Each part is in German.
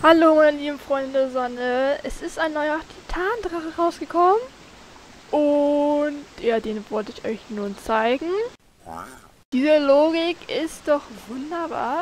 Hallo meine lieben Freunde der Sonne, es ist ein neuer Titandrache rausgekommen und ja, den wollte ich euch nun zeigen. Diese Logik ist doch wunderbar.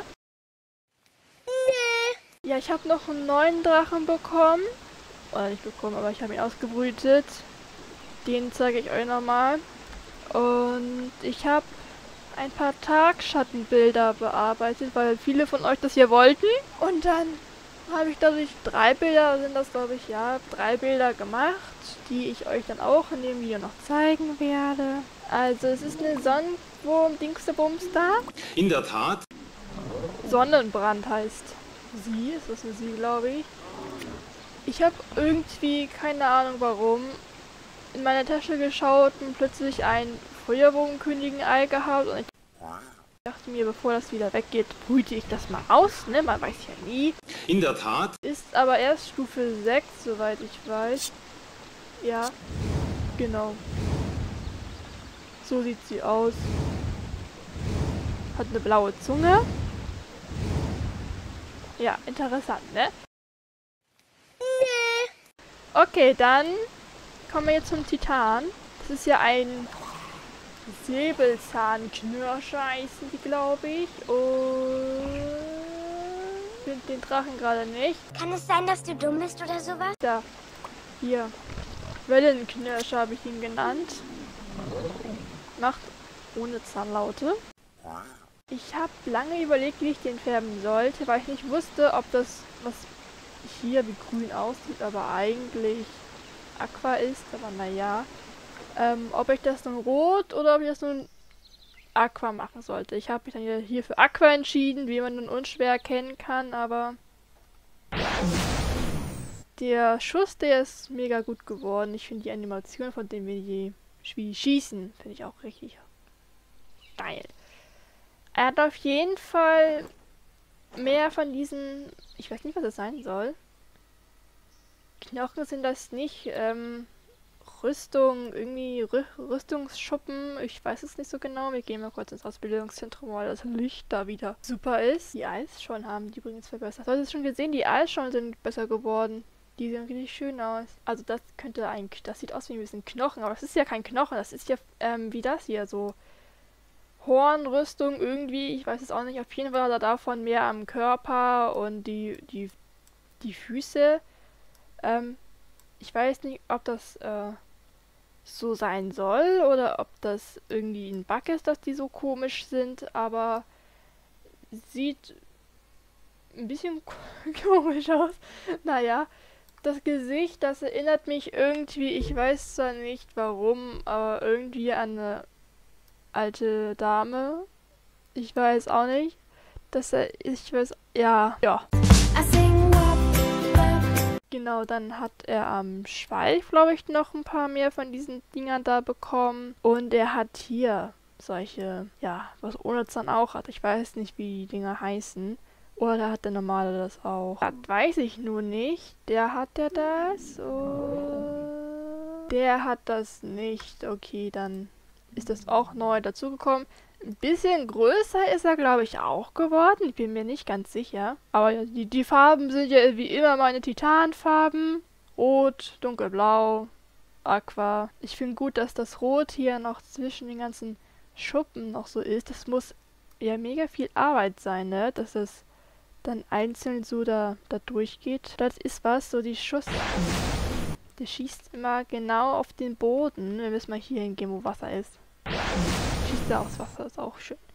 Ja, ich habe noch einen neuen Drachen bekommen, oder nicht bekommen, aber ich habe ihn ausgebrütet. Den zeige ich euch nochmal. Und ich habe ein paar Tagschattenbilder bearbeitet, weil viele von euch das hier wollten. Und dann habe ich dadurch 3 Bilder, sind das glaube ich, ja, 3 Bilder gemacht, die ich euch dann auch in dem Video noch zeigen werde. Also es ist eine Sonnenwurm-Dingsterbums da. In der Tat. Sonnenbrand heißt sie, ist das eine sie, glaube ich. Ich habe irgendwie, keine Ahnung warum, in meine Tasche geschaut und plötzlich ein Feuerbogenkönigen-Ei gehabt und ich dachte mir, bevor das wieder weggeht, brüte ich das mal aus, ne? Man weiß ja nie. In der Tat. Ist aber erst Stufe 6, soweit ich weiß. Ja, genau. So sieht sie aus. Hat eine blaue Zunge. Ja, interessant, ne? Okay, dann kommen wir jetzt zum Titan. Das ist ja ein Säbelzahnknirscher, heißen die, glaube ich. Und ich finde den Drachen gerade nicht. Kann es sein, dass du dumm bist oder sowas? Da. Hier. Wellenknirscher habe ich ihn genannt. Macht ohne Zahnlaute. Ich habe lange überlegt, wie ich den färben sollte, weil ich nicht wusste, ob das, was hier wie grün aussieht, aber eigentlich Aqua ist. Aber naja. Ob ich das nun rot oder ob ich das nun Aqua machen sollte. Ich habe mich dann hier für Aqua entschieden, wie man nun unschwer erkennen kann, aber der Schuss, der ist mega gut geworden. Ich finde die Animation von dem wie schießen, finde ich auch richtig geil. Er hat auf jeden Fall mehr von diesen, ich weiß nicht, was das sein soll. Knochen sind das nicht, Rüstung, irgendwie Rüstungsschuppen, ich weiß es nicht so genau. Wir gehen mal kurz ins Ausbildungszentrum, weil das Licht da wieder super ist. Die Eisschollen haben die übrigens verbessert. Hast du es schon gesehen? Die Eisschollen sind besser geworden. Die sehen richtig schön aus. Also das könnte eigentlich, das sieht aus wie ein bisschen Knochen, aber das ist ja kein Knochen, das ist ja wie das hier, so Hornrüstung irgendwie, ich weiß es auch nicht. Auf jeden Fall hat er davon mehr am Körper und die Füße. Ich weiß nicht, ob das so sein soll oder ob das irgendwie ein Bug ist, dass die so komisch sind, aber sieht ein bisschen komisch aus. Naja, das Gesicht, das erinnert mich irgendwie, ich weiß zwar nicht warum, aber irgendwie an eine alte Dame. Ich weiß auch nicht. Ich weiß, ja. Genau, dann hat er am Schweif, glaube ich, noch ein paar mehr von diesen Dingern da bekommen. Und er hat hier solche, ja, was ohne Zahn auch hat. Ich weiß nicht, wie die Dinger heißen. Oder hat der normale das auch? Das weiß ich nur nicht. Hat der das? Oh. Der hat das nicht. Okay, dann ist das auch neu dazugekommen. Ein bisschen größer ist er, glaube ich, auch geworden. Ich bin mir nicht ganz sicher. Aber ja, die Farben sind ja wie immer meine Titanfarben. Rot, dunkelblau, Aqua. Ich finde gut, dass das Rot hier noch zwischen den ganzen Schuppen noch so ist. Das muss ja mega viel Arbeit sein, ne? Dass es dann einzeln so da durchgeht. Das ist was, so die Schuss. Der schießt immer genau auf den Boden. Wir müssen mal hier hingehen, wo Wasser ist. Schießt er aufs Wasser, ist auch schön.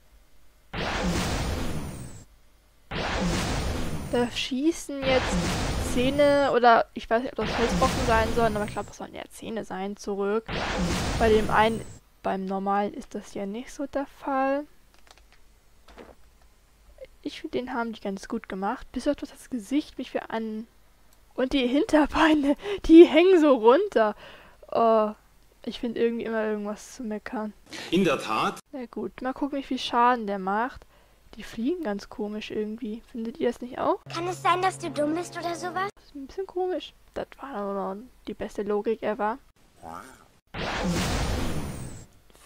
Da schießen jetzt Zähne oder ich weiß nicht, ob das Felsbrocken sein sollen, aber ich glaube, das sollen ja Zähne sein zurück. Bei dem einen, beim normalen ist das ja nicht so der Fall. Ich finde, den haben die ganz gut gemacht. Bis auf das Gesicht mich für an. Und die Hinterbeine, die hängen so runter. Oh, ich finde irgendwie immer irgendwas zu meckern. In der Tat. Na gut, mal gucken, wie viel Schaden der macht. Die fliegen ganz komisch irgendwie. Findet ihr das nicht auch? Kann es sein, dass du dumm bist oder sowas? Das ist ein bisschen komisch. Das war noch die beste Logik ever.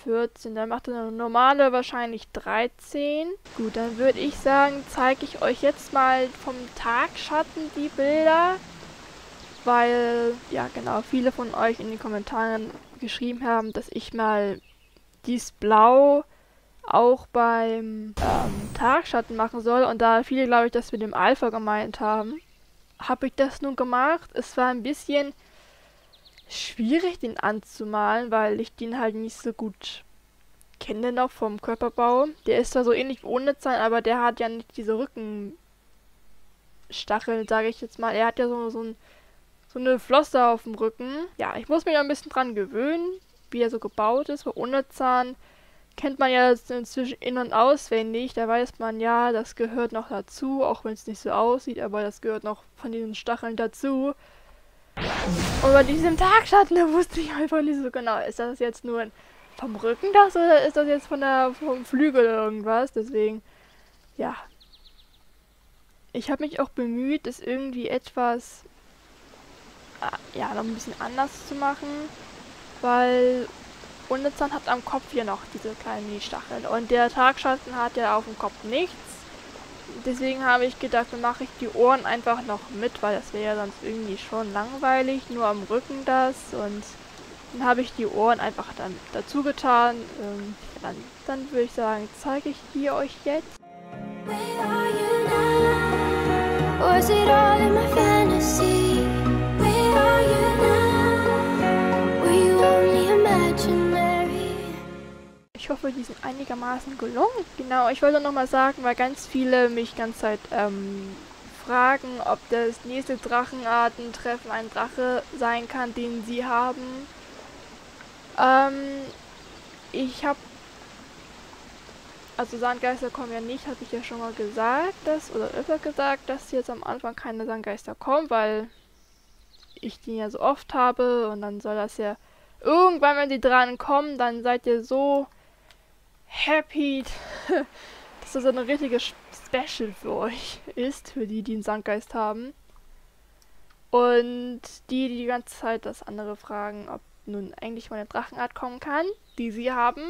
14. Dann macht eine normale wahrscheinlich 13. Gut, dann würde ich sagen, zeige ich euch jetzt mal vom Tagschatten die Bilder. Weil, ja genau, viele von euch in den Kommentaren geschrieben haben, dass ich mal dies Blau auch beim Tagschatten machen soll. Und da viele, glaube ich, das mit dem Alpha gemeint haben, habe ich das nun gemacht. Es war ein bisschen schwierig, den anzumalen, weil ich den halt nicht so gut kenne noch vom Körperbau. Der ist zwar so ähnlich wie Onezan, aber der hat ja nicht diese Rückenstacheln, sage ich jetzt mal. Er hat ja so eine Flosse auf dem Rücken. Ja, ich muss mich ein bisschen dran gewöhnen, wie er so gebaut ist. Bei Onezan kennt man ja inzwischen in- und auswendig. Da weiß man ja, das gehört noch dazu, auch wenn es nicht so aussieht, aber das gehört noch von diesen Stacheln dazu. Und bei diesem Tagschatten, da wusste ich einfach nicht so genau, ist das jetzt nur vom Rücken das oder ist das jetzt vom Flügel oder irgendwas? Deswegen, ja. Ich habe mich auch bemüht, es irgendwie etwas, ja, noch ein bisschen anders zu machen, weil Onezan hat am Kopf hier noch diese kleinen Mini-Stacheln und der Tagschatten hat ja auf dem Kopf nichts. Deswegen habe ich gedacht, dann mache ich die Ohren einfach noch mit, weil das wäre ja sonst irgendwie schon langweilig, nur am Rücken das. Und dann habe ich die Ohren einfach dann dazu getan. Dann würde ich sagen, zeige ich die euch jetzt. Where are you now? Was it all in my fantasy? Where are you now? Were you only imaginary? Ich hoffe, die sind einigermaßen gelungen. Genau, ich wollte nochmal sagen, weil ganz viele mich ganze Zeit fragen, ob das nächste Drachenartentreffen ein Drache sein kann, den sie haben. Ich habe, also Sandgeister kommen ja nicht, habe ich ja schon mal gesagt, oder öfter gesagt, dass jetzt am Anfang keine Sandgeister kommen, weil ich die ja so oft habe und dann soll das ja irgendwann, wenn die dran kommen, dann seid ihr so happy, dass das eine richtige Special für euch ist, für die, die einen Sandgeist haben. Und die ganze Zeit das andere fragen, ob nun eigentlich mal eine Drachenart kommen kann, die sie haben,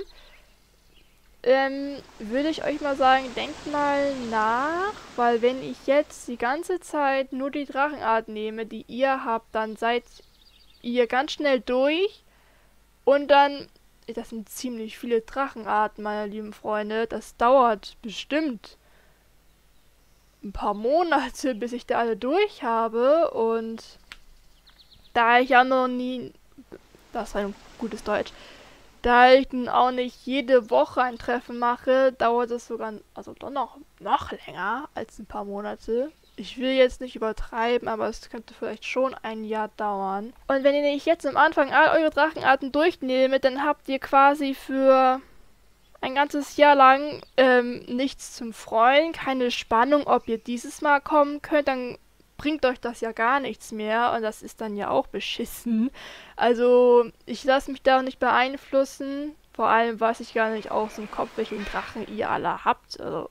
würde ich euch mal sagen, denkt mal nach, weil wenn ich jetzt die ganze Zeit nur die Drachenart nehme, die ihr habt, dann seid ihr ganz schnell durch und dann, das sind ziemlich viele Drachenarten, meine lieben Freunde, das dauert bestimmt ein paar Monate, bis ich da alle durch habe und da ich ja noch nie, das war ein gutes Deutsch, da ich nun auch nicht jede Woche ein Treffen mache, dauert es sogar, also doch noch länger als ein paar Monate. Ich will jetzt nicht übertreiben, aber es könnte vielleicht schon ein Jahr dauern. Und wenn ihr nicht jetzt am Anfang all eure Drachenarten durchnehmt, dann habt ihr quasi für ein ganzes Jahr lang nichts zum Freuen, keine Spannung, ob ihr dieses Mal kommen könnt, dann bringt euch das ja gar nichts mehr und das ist dann ja auch beschissen. Also ich lasse mich da auch nicht beeinflussen. Vor allem weiß ich gar nicht aus dem Kopf, welchen Drachen ihr alle habt. Also,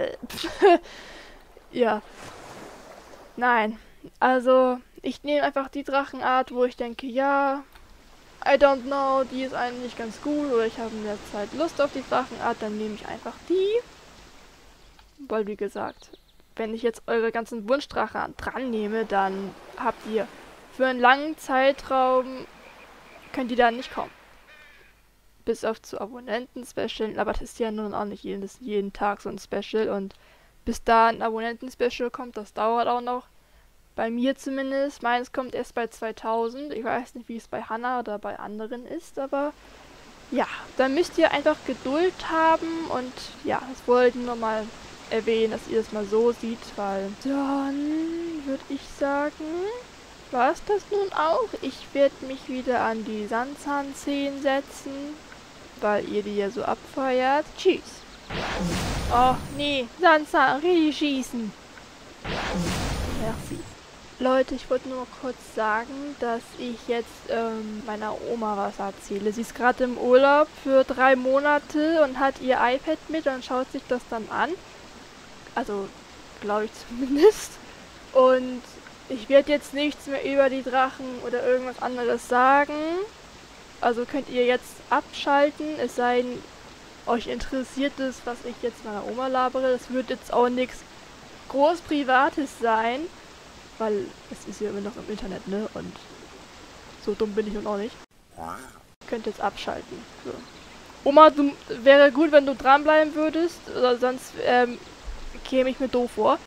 ja. Nein. Also, ich nehme einfach die Drachenart, wo ich denke, ja, I don't know, die ist eigentlich ganz gut oder ich habe in der Zeit Lust auf die Drachenart, dann nehme ich einfach die. Weil, wie gesagt, wenn ich jetzt eure ganzen Wunschdrachen dran nehme, dann habt ihr für einen langen Zeitraum, könnt ihr da nicht kommen. Bis auf zu Abonnenten-Special, aber das ist ja nun auch nicht jeden Tag so ein Special und bis da ein Abonnenten-Special kommt, das dauert auch noch. Bei mir zumindest, meins kommt erst bei 2000, ich weiß nicht, wie es bei Hannah oder bei anderen ist, aber ja, da müsst ihr einfach Geduld haben und ja, das wollte ich nur mal erwähnen, dass ihr das mal so seht, weil dann würde ich sagen, war es das nun auch. Ich werde mich wieder an die Sandzahnzehen setzen, weil ihr die ja so abfeuert. Tschüss. Oh, nee, Sandzahn, richtig schießen. Merci. Leute, ich wollte nur mal kurz sagen, dass ich jetzt meiner Oma was erzähle. Sie ist gerade im Urlaub für 3 Monate und hat ihr iPad mit und schaut sich das dann an. Also, glaube ich zumindest. Und ich werde jetzt nichts mehr über die Drachen oder irgendwas anderes sagen. Also könnt ihr jetzt abschalten, es sei denn, euch interessiert es, was ich jetzt meiner Oma labere. Das wird jetzt auch nichts groß Privates sein, weil es ist ja immer noch im Internet, ne? Und so dumm bin ich nun auch nicht. Könnt jetzt abschalten. So. Oma, wäre gut, wenn du dranbleiben würdest, oder sonst käme ich mir doof vor.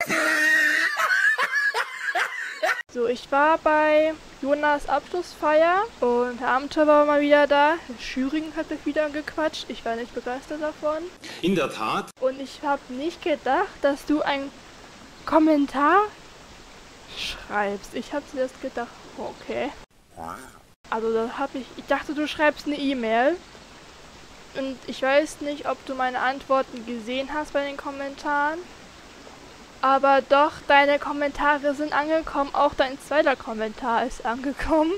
So, ich war bei Jonas Abschlussfeier und Herr Amthor war mal wieder da. Schüringen hat mich wieder angequatscht. Ich war nicht begeistert davon. In der Tat. Und ich habe nicht gedacht, dass du einen Kommentar schreibst. Ich habe zuerst gedacht, okay. Also da ich dachte, du schreibst eine E-Mail. Und ich weiß nicht, ob du meine Antworten gesehen hast bei den Kommentaren. Aber doch, deine Kommentare sind angekommen. Auch dein zweiter Kommentar ist angekommen.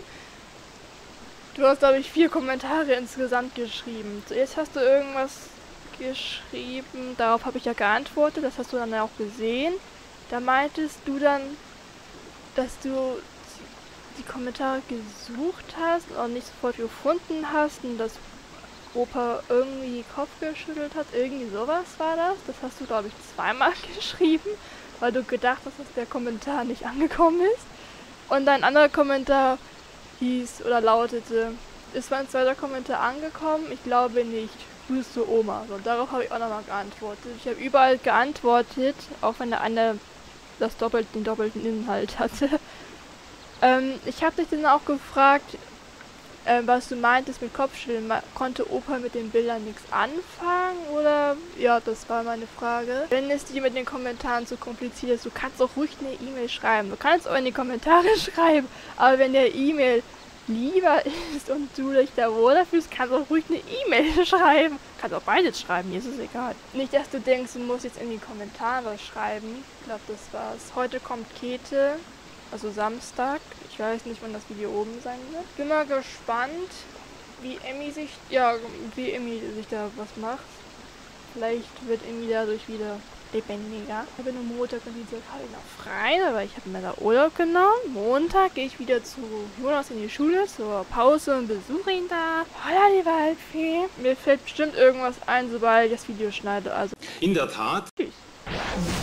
Du hast, glaube ich, 4 Kommentare insgesamt geschrieben. Zuerst hast du irgendwas geschrieben. Darauf habe ich ja geantwortet. Das hast du dann auch gesehen. Da meintest du dann, dass du die Kommentare gesucht hast und auch nicht sofort gefunden hast. Und dass Opa irgendwie den Kopf geschüttelt hat. Irgendwie sowas war das. Das hast du, glaube ich, 2-mal geschrieben, weil du gedacht hast, dass der Kommentar nicht angekommen ist. Und dein anderer Kommentar hieß oder lautete, ist mein zweiter Kommentar angekommen? Ich glaube nicht. Grüße Oma. Und darauf habe ich auch nochmal geantwortet. Ich habe überall geantwortet, auch wenn der eine den doppelten Inhalt hatte. Ich habe dich dann auch gefragt, was du meintest mit Kopfschütteln. Konnte Opa mit den Bildern nichts anfangen? Oder? Ja, das war meine Frage. Wenn es dir mit den Kommentaren zu kompliziert ist, du kannst auch ruhig eine E-Mail schreiben. Du kannst auch in die Kommentare schreiben. Aber wenn der E-Mail lieber ist und du dich da wohler fühlst, kannst du auch ruhig eine E-Mail schreiben. Du kannst auch beides schreiben, mir ist es egal. Nicht, dass du denkst, du musst jetzt in die Kommentare schreiben. Ich glaube, das war's. Heute kommt Käthe. Also Samstag. Ich weiß nicht, wann das Video oben sein wird. Bin mal gespannt, wie Emmy sich da was macht. Vielleicht wird Emmy dadurch wieder lebendiger. Ich habe nur Montag und Dienstag habe ich noch frei, aber ich habe mir da Urlaub genommen. Montag gehe ich wieder zu Jonas in die Schule zur Pause und besuche ihn da. Holla die Waldfee. Mir fällt bestimmt irgendwas ein, sobald ich das Video schneide. Also In der Tat. tschüss.